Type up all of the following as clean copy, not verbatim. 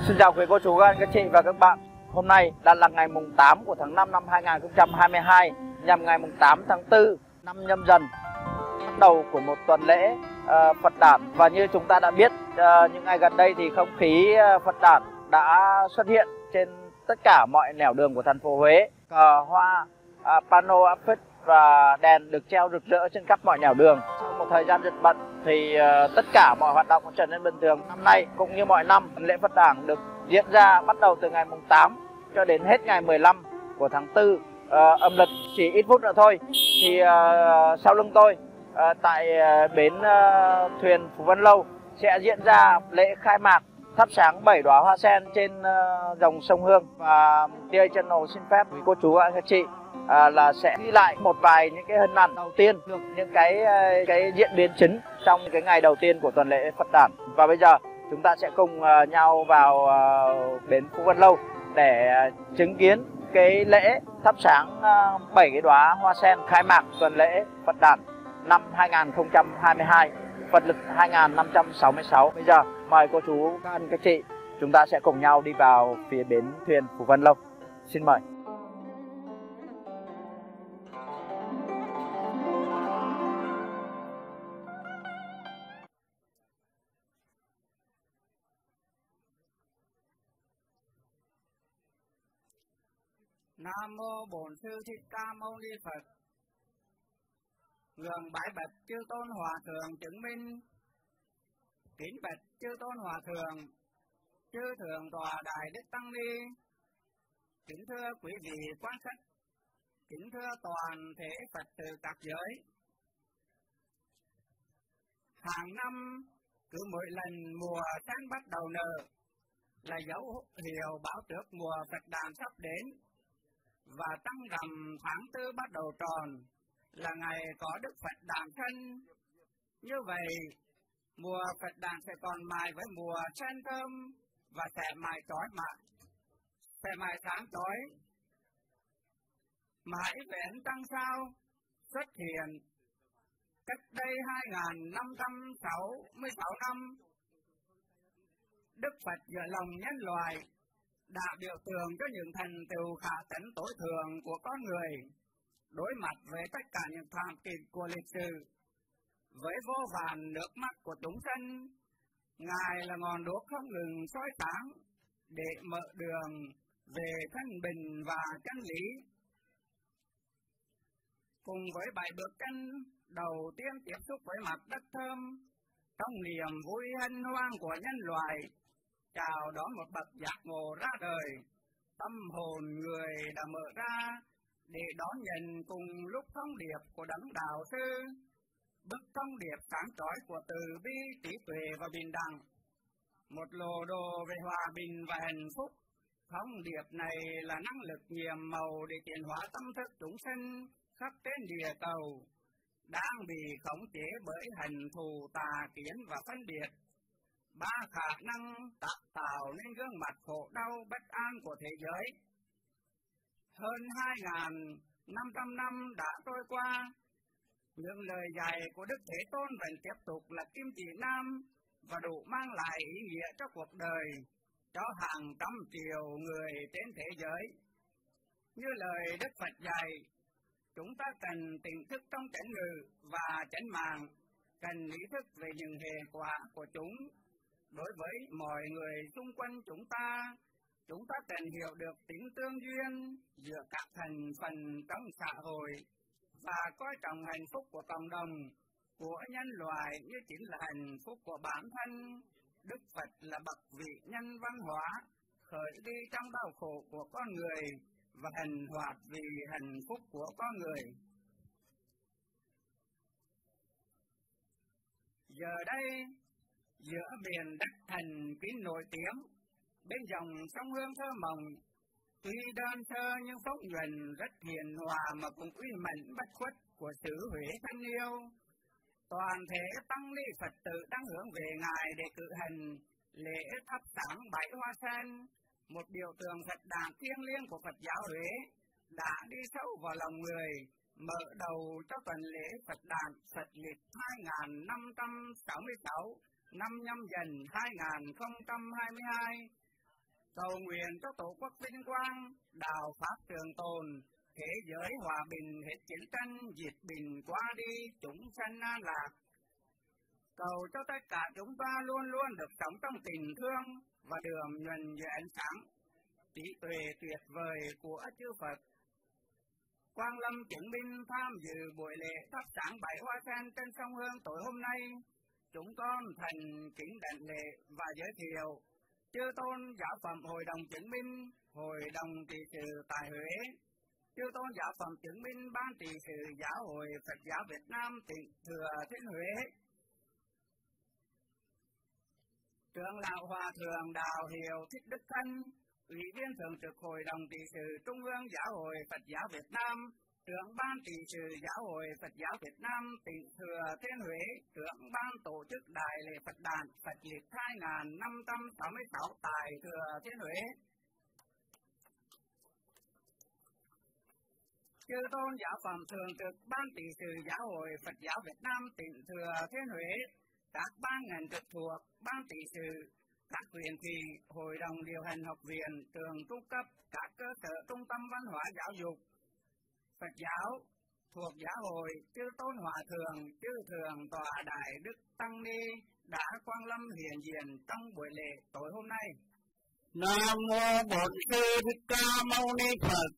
Xin chào quý cô chú, các chị và các bạn. Hôm nay là ngày mùng 8 của tháng 5 năm 2022, nhằm ngày mùng 8 tháng 4 năm Nhâm Dần, bắt đầu của một tuần lễ Phật đản. Và như chúng ta đã biết, những ngày gần đây thì không khí Phật đản đã xuất hiện trên tất cả mọi nẻo đường của thành phố Huế. Cờ hoa, pano áp phích và đèn được treo rực rỡ trên khắp mọi nẻo đường. Sau một thời gian rất bận thì tất cả mọi hoạt động trở nên bình thường. Năm nay cũng như mọi năm, lễ Phật đản được diễn ra bắt đầu từ ngày mùng 8 cho đến hết ngày 15 của tháng 4 âm lịch. Chỉ ít phút nữa thôi thì sau lưng tôi tại bến thuyền Phú Vân Lâu sẽ diễn ra lễ khai mạc thắp sáng 7 đóa hoa sen trên dòng sông Hương. Và DA Channel xin phép quý cô chú và các chị là sẽ ghi lại một vài những cái hình ảnh đầu tiên, được những cái diễn biến chính trong cái ngày đầu tiên của tuần lễ Phật đản. Và bây giờ chúng ta sẽ cùng nhau vào bến Phú Vân Lâu để chứng kiến cái lễ thắp sáng 7 cái đóa hoa sen khai mạc tuần lễ Phật đản năm 2022, Phật lịch 2566. Bây giờ mời cô chú, các anh, các chị, chúng ta sẽ cùng nhau đi vào phía bến thuyền Phú Vân Lâu. Xin mời. Nam mô Bổn Sư Thích Ca Mâu Ni Phật. Ngưỡng bái bạch chư tôn hòa thượng chứng minh. Kính bạch chư tôn hòa thượng, chư thượng tọa đại đức tăng ni. Kính thưa quý vị quan khách, kính thưa toàn thể Phật tử các giới. Hàng năm cứ mỗi lần mùa sen bắt đầu nở là dấu hiệu báo trước mùa Phật đản sắp đến. Và tăng rằm tháng 4 bắt đầu tròn là ngày có Đức Phật đản sinh. Như vậy, mùa Phật đản sẽ còn mãi với mùa sen thơm và sẽ mãi trói mãi, sẽ mãi sáng chói. Mãi vẹn tăng sao xuất hiện cách đây 2566 năm. Đức Phật giữa lòng nhân loại đã biểu tượng cho những thành tựu khả tấn tối thượng của con người, đối mặt với tất cả những thảm kịch của lịch sử, với vô vàn nước mắt của chúng sinh. Ngài là ngọn đuốc không ngừng soi sáng để mở đường về thanh bình và chân lý. Cùng với 7 bước chân đầu tiên tiếp xúc với mặt đất thơm, trong niềm vui hân hoan của nhân loại, chào đón một bậc giác ngộ ra đời, tâm hồn người đã mở ra để đón nhận cùng lúc thông điệp của đấng đạo sư, bức thông điệp sáng chói của từ bi, trí tuệ và bình đẳng, một lô đồ về hòa bình và hạnh phúc. Thông điệp này là năng lực nhiệm màu để chuyển hóa tâm thức chúng sinh khắp trên địa cầu, đang bị khống chế bởi hành thù tà kiến và phân biệt. Ba khả năng tạo nên gương mặt khổ đau bất an của thế giới. Hơn 2.500 năm đã trôi qua, những lời dạy của Đức Thế Tôn vẫn tiếp tục là kim chỉ nam và đủ mang lại ý nghĩa cho cuộc đời, cho hàng trăm triệu người trên thế giới. Như lời Đức Phật dạy, chúng ta cần tỉnh thức trong chánh ngữ và chánh mạng, cần ý thức về những hệ quả của chúng. Đối với mọi người xung quanh chúng ta cần hiểu được tính tương duyên giữa các thành phần trong xã hội và coi trọng hạnh phúc của cộng đồng, của nhân loại như chính là hạnh phúc của bản thân. Đức Phật là bậc vị nhân văn hóa, khởi đi trong đau khổ của con người và hành hoạt vì hạnh phúc của con người. Giờ đây, giữa miền đất thành kính nổi tiếng, bên dòng sông Hương thơ mộng, tuy đơn sơ nhưng phóng nhuần rất hiền hòa mà cũng uy mãnh bất khuất của xứ Huế thân yêu. Toàn thể tăng ni Phật tử đang hướng về Ngài để cử hành lễ thắp sáng 7 hoa sen, một biểu tượng Phật đản thiêng liêng của Phật giáo Huế, đã đi sâu vào lòng người, mở đầu cho tuần lễ Phật đản Phật lịch 2566 năm Nhâm Dần 2022, cầu nguyện cho tổ quốc vinh quang, đạo pháp trường tồn, thế giới hòa bình hết chiến tranh, diệt bình qua đi, chúng sanh an lạc. Cầu cho tất cả chúng ta luôn luôn được sống trong tình thương và đường nhuần về ánh sáng, trí tuệ tuyệt vời của chư Phật. Quang Lâm chứng minh tham dự buổi lễ thắp sáng 7 hoa sen trên sông Hương tối hôm nay. Chúng con thành kính đảnh lễ và giới thiệu chư tôn giáo phẩm Hội đồng chứng minh, Hội đồng trị sự tại Huế, chư tôn giáo phẩm chứng minh Ban trị sự Giáo hội Phật giáo Việt Nam tỉnh Thừa Thiên Huế, trưởng lão Hòa thượng Đạo Hiệu Thích Đức Thanh, Ủy viên thường trực Hội đồng trị sự Trung ương Giáo hội Phật giáo Việt Nam, trưởng Ban trị sự Giáo hội Phật giáo Việt Nam tỉnh Thừa Thiên Huế, trưởng Ban tổ chức Đại lễ Phật đản Phật lịch 2566 tại Thừa Thiên Huế, chư tôn giáo phẩm thường trực Ban trị sự Giáo hội Phật giáo Việt Nam tỉnh Thừa Thiên Huế, các ban ngành trực thuộc Ban trị sự, các huyện thị, hội đồng điều hành học viện, trường trung cấp, các cơ sở trung tâm văn hóa giáo dục Phật giáo thuộc giáo hội, chư tôn hòa thượng, chư thường tọa đại đức tăng ni đã quang lâm hiện diện trong buổi lễ tối hôm nay. Nam mô Bổn Sư Thích Ca Mâu Ni Phật.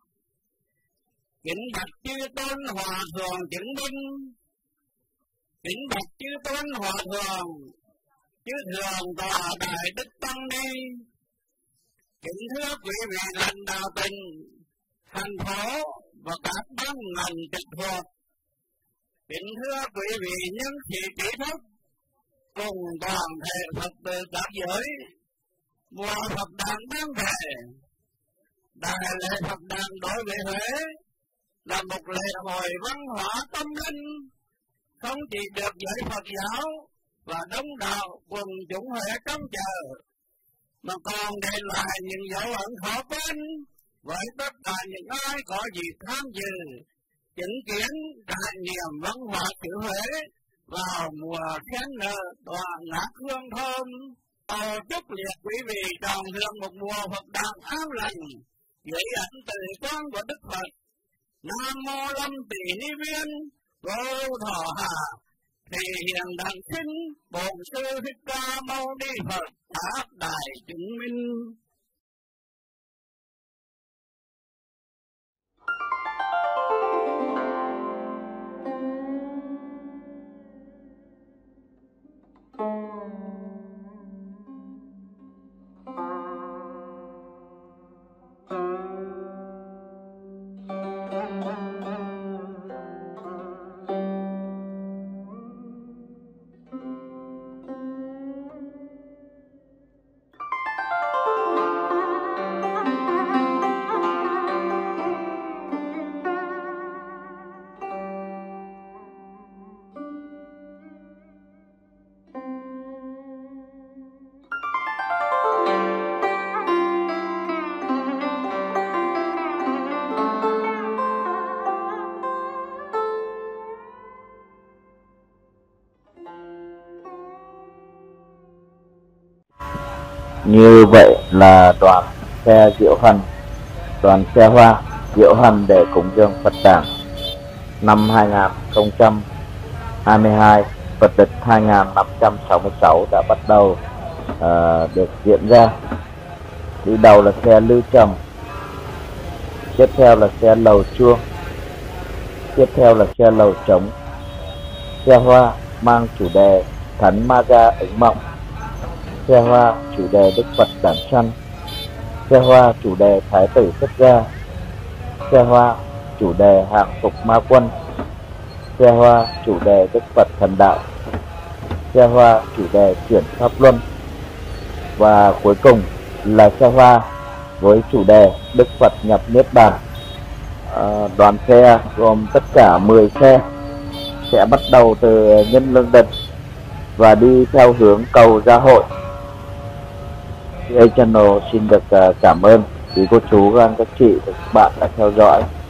Kính bạch chư tôn hòa thượng chứng minh, kính bạch chư tôn hòa thượng, chư thường tọa đại đức tăng ni, kính thưa quý vị lãnh đạo tỉnh, thành phố và các ban ngành trực thuộc, kính thưa quý vị nhân sĩ trí thức cùng toàn thể Phật tử các giới. Mùa Phật đản đang về, đại lễ Phật đản đối với Huế là một lễ hội văn hóa tâm linh, không chỉ được giới Phật giáo và đông đảo quần chúng Huế trông chờ, mà còn để lại những dấu ấn khó quên với tất cả những ai có dịp tham dự chứng kiến trải nghiệm văn hóa xứ Huế vào mùa khen nở tỏa ngát hương thơm. Cầu chúc liệt quý vị tròn hưởng một mùa Phật đản an lành dưới ảnh từ quang của Đức Phật. Nam mô Lâm Tỷ Ni Viên Vô Thọ Hà thì hiện đản sinh Bổn Sư Thích Ca Mâu Ni Phật Pháp Đại chứng minh. Như vậy là đoàn xe diệu hành, đoàn xe hoa diệu hành để cúng dường Phật đản năm 2022 Phật lịch 2566 đã bắt đầu được diễn ra. Đi đầu là xe Lưu Trầm, tiếp theo là xe Lầu Chuông, tiếp theo là xe Lầu Trống. Xe hoa mang chủ đề Thánh Ma Gia ứng mộng, xe hoa chủ đề Đức Phật đản sanh, xe hoa chủ đề Thái tử xuất gia, xe hoa chủ đề hàng phục ma quân, xe hoa chủ đề Đức Phật thần đạo, xe hoa chủ đề chuyển pháp luân, và cuối cùng là xe hoa với chủ đề Đức Phật nhập niết bàn. Đoàn xe gồm tất cả 10 xe sẽ bắt đầu từ Nhân Lương Định và đi theo hướng cầu Gia Hội. A Channel xin được cảm ơn quý cô chú, các anh, các chị, các bạn đã theo dõi.